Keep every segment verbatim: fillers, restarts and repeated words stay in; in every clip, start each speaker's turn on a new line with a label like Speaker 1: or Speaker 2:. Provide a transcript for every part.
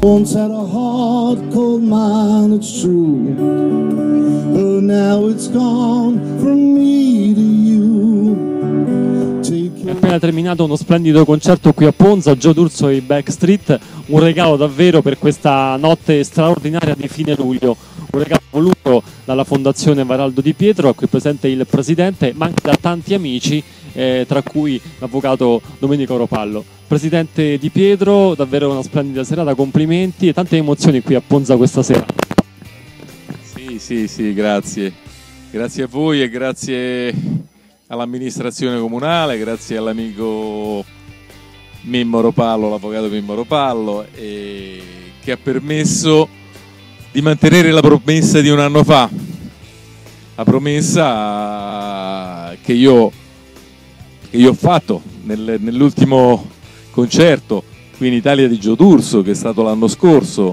Speaker 1: Once had a hard, cold mind, it's true, but now it's gone from me to you.
Speaker 2: È appena terminato uno splendido concerto qui a Ponza, Joe D'Urso e i Backstreet, un regalo davvero per questa notte straordinaria di fine luglio, un regalo voluto dalla Fondazione Varaldo Di Pietro, a cui è presente il Presidente, ma anche da tanti amici, eh, tra cui l'Avvocato Domenico Ropallo. Presidente Di Pietro, davvero una splendida serata, complimenti e tante emozioni qui a Ponza questa sera.
Speaker 3: Sì, sì, sì, grazie. Grazie a voi e grazie all'amministrazione comunale, grazie all'amico Mimmo Ropallo, l'avvocato Mimmo Ropallo, e che ha permesso di mantenere la promessa di un anno fa, la promessa che io, che io ho fatto nel, nell'ultimo concerto qui in Italia di Joe D'Urso, che è stato l'anno scorso,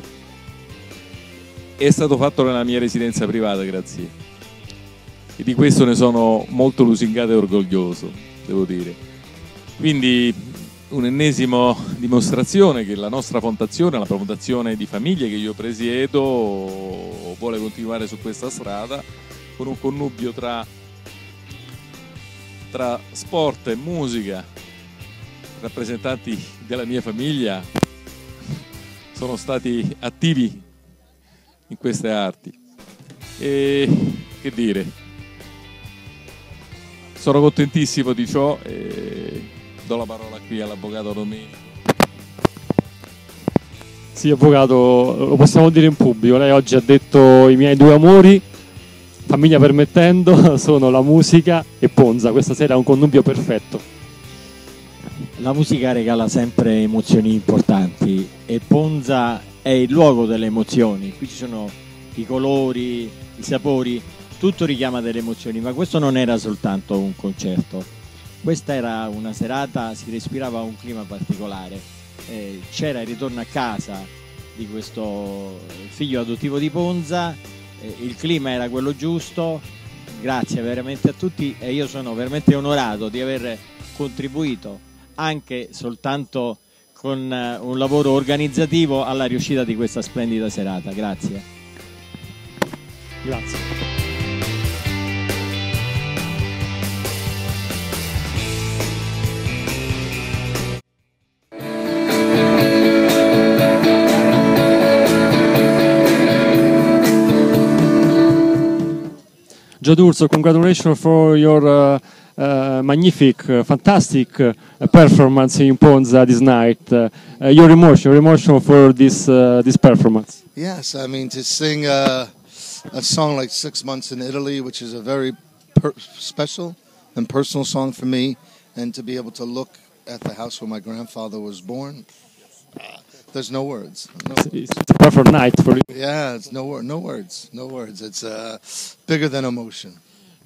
Speaker 3: è stato fatto nella mia residenza privata, grazie. E di questo ne sono molto lusingato e orgoglioso, devo dire. Quindi un'ennesima dimostrazione che la nostra fondazione, la fondazione di famiglie che io presiedo, vuole continuare su questa strada con un connubio tra, tra sport e musica. Rappresentanti della mia famiglia sono stati attivi in queste arti e che dire, sono contentissimo di ciò e do la parola qui all'avvocato Domenico.
Speaker 2: Sì, avvocato, lo possiamo dire in pubblico, lei oggi ha detto i miei due amori, famiglia permettendo, sono la musica e Ponza, questa sera è un connubio perfetto.
Speaker 4: La musica regala sempre emozioni importanti e Ponza è il luogo delle emozioni, qui ci sono i colori, i sapori, tutto richiama delle emozioni, ma questo non era soltanto un concerto, questa era una serata, si respirava un clima particolare, eh, c'era il ritorno a casa di questo figlio adottivo di Ponza, eh, il clima era quello giusto, grazie veramente a tutti e io sono veramente onorato di aver contribuito anche soltanto con un lavoro organizzativo alla riuscita di questa splendida serata. Grazie.
Speaker 2: Grazie. Joe D'Urso, congratulations for your uh, uh, magnific, uh, fantastic uh, performance in Ponza this night. Uh, uh, your emotion, your emotion for this uh, this performance.
Speaker 1: Yes, I mean, to sing a, a song like Six Months in Italy, which is a very per special and personal song for me, and to be able to look at the house where my grandfather was born, uh, there's no words. No.
Speaker 2: It's a perfect night for you.
Speaker 1: Yeah, it's no, no words, no words. It's uh, bigger than emotion.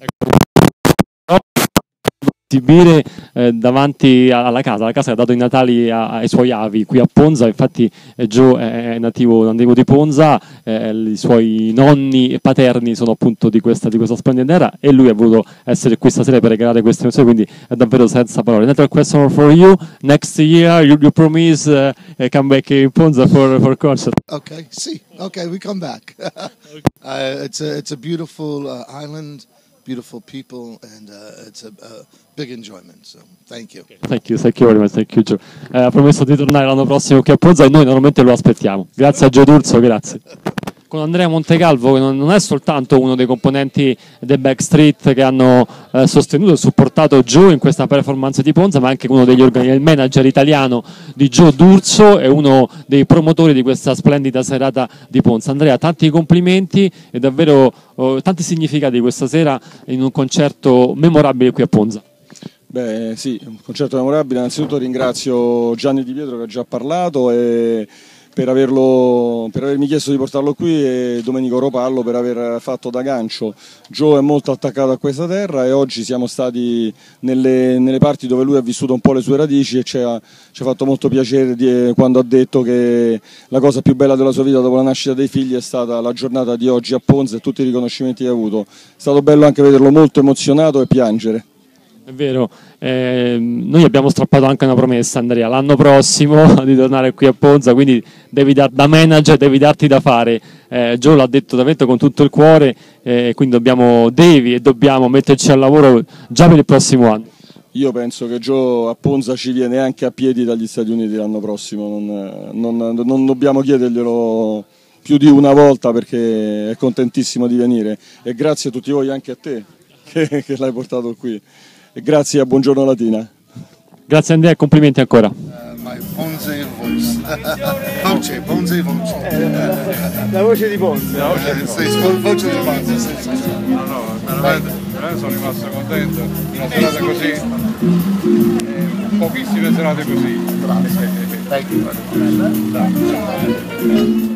Speaker 2: Esibire eh, davanti alla casa, la casa che ha dato i Natali a, ai suoi avi qui a Ponza, infatti eh, Joe è nativo, nativo di Ponza, eh, i suoi nonni e paterni sono appunto di questa, di questa splendida era e lui ha voluto essere qui stasera per regalare queste emozioni, quindi è davvero senza parole. Another question for you, next year you, you promise uh, come back in Ponza for, for concert?
Speaker 1: Okay, see, okay, we come back. uh, it's, a, it's a beautiful uh, island, beautiful people, and uh, it's a, a big enjoyment, so thank you.
Speaker 2: Thank you, thank you very much, thank you Joe. Eh, ha promesso di tornare l'anno prossimo qui a Ponza e noi normalmente lo aspettiamo. Grazie a Joe D'Urso, grazie. Con Andrea Montecalvo, che non è soltanto uno dei componenti dei Backstreet che hanno eh, sostenuto e supportato Joe in questa performance di Ponza, ma anche uno degli organi- il manager italiano di Joe D'Urso e uno dei promotori di questa splendida serata di Ponza. Andrea, tanti complimenti e davvero oh, tanti significati questa sera in un concerto memorabile qui a Ponza.
Speaker 5: Beh sì, un concerto memorabile. Innanzitutto ringrazio Gianni Di Pietro che ha già parlato e per, averlo, per avermi chiesto di portarlo qui e Domenico Ropallo per aver fatto da gancio. Joe è molto attaccato a questa terra e oggi siamo stati nelle, nelle parti dove lui ha vissuto un po' le sue radici e ci ha, ci ha fatto molto piacere di, quando ha detto che la cosa più bella della sua vita dopo la nascita dei figli è stata la giornata di oggi a Ponza e tutti i riconoscimenti che ha avuto. È stato bello anche vederlo molto emozionato e piangere.
Speaker 2: È vero, eh, noi abbiamo strappato anche una promessa, Andrea, l'anno prossimo di tornare qui a Ponza, quindi devi dar, da manager devi darti da fare. eh, Joe l'ha detto davvero con tutto il cuore, eh, quindi dobbiamo, devi e dobbiamo metterci al lavoro già per il prossimo anno.
Speaker 5: Io penso che Joe a Ponza ci viene anche a piedi dagli Stati Uniti l'anno prossimo, non, non, non dobbiamo chiederglielo più di una volta perché è contentissimo di venire, e grazie a tutti voi, anche a te che, che l'hai portato qui, e grazie a Buongiorno Latina.
Speaker 2: Grazie Andrea e complimenti ancora.
Speaker 1: Uh, my Ponze voice. Voce, Ponze voce.
Speaker 5: La voce di Ponza.
Speaker 1: La voce di Ponze. Voce di Ponze, sì, sì, sì.
Speaker 6: No, no, veramente, veramente sono rimasto contento. Una serata così, eh, pochissime serate così.
Speaker 1: Thank you.